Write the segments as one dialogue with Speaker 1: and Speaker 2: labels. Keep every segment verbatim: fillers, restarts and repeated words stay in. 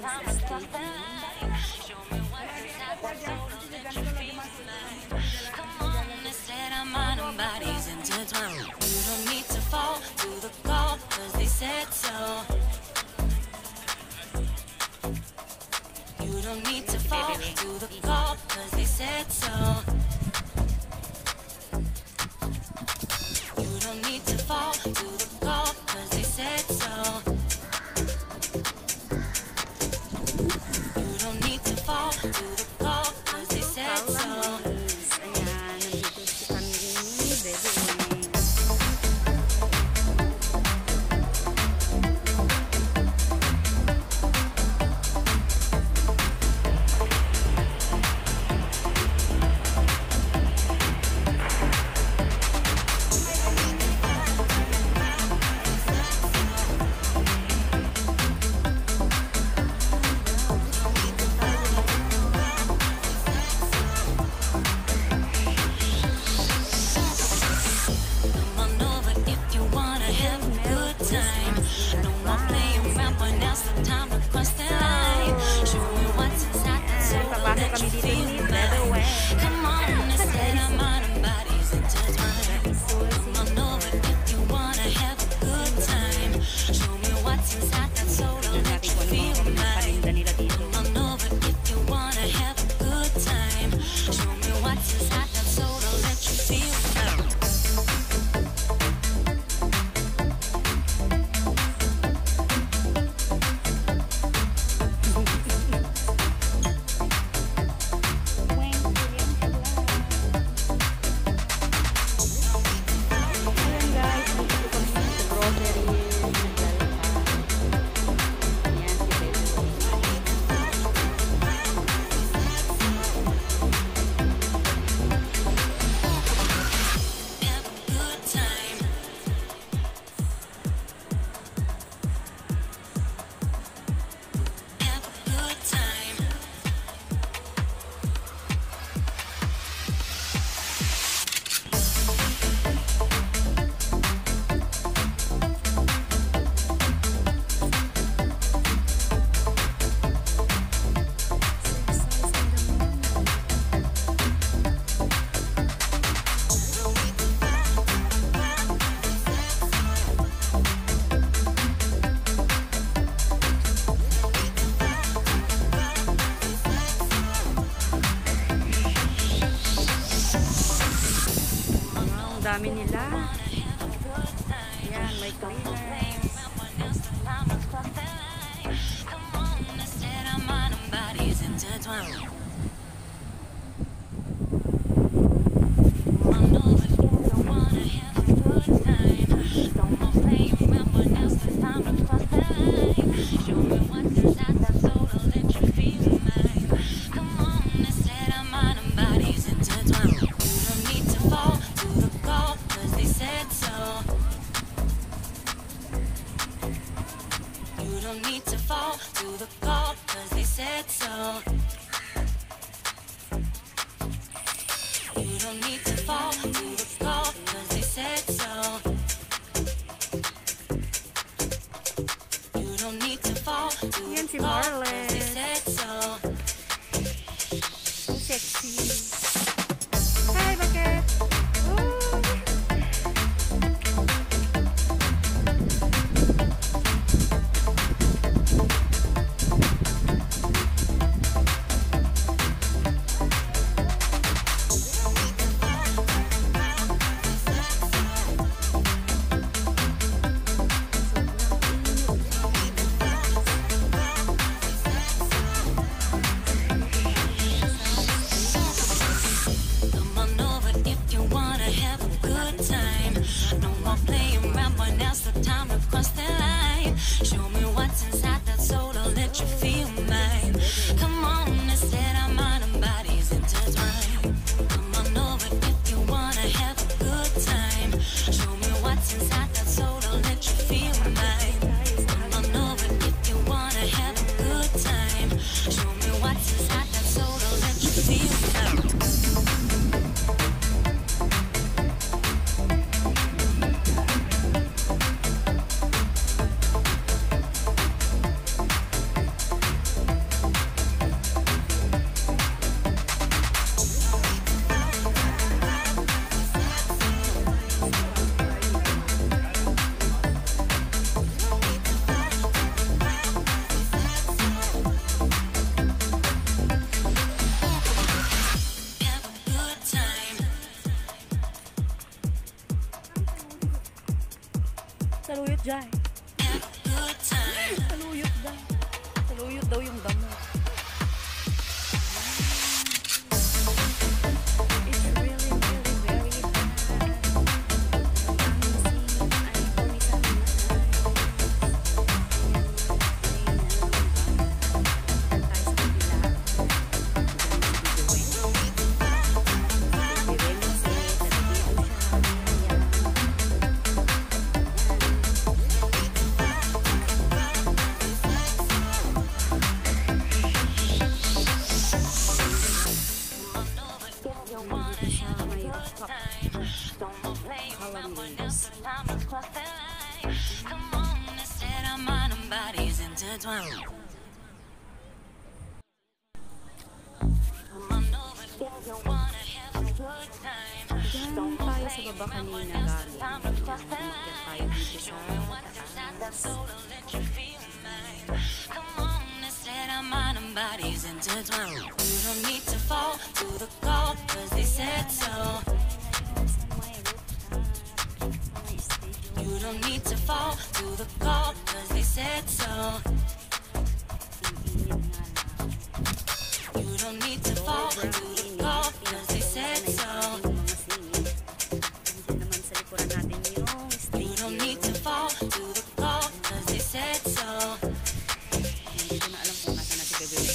Speaker 1: dami nila. Ayan, may cleaners. Yan si Marlon. So sexy. Hi, bakit? Oh. Jai. Saluyot daw. Saluyot daw yung damo. It's really, really very hot. Diyan tayo sa baba kanina galing. Umakyat tayo dito sa taas.
Speaker 2: You don't need to fall to the cold, cause they said so. You don't need to fall to the cold, cause they said so. You don't need to fall to the cold, cause they said so. You don't need to fall to the cold, cause they said so.
Speaker 1: Hindi ko na alam kung nasa na si Bebe.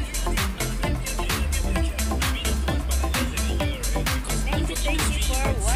Speaker 1: For what?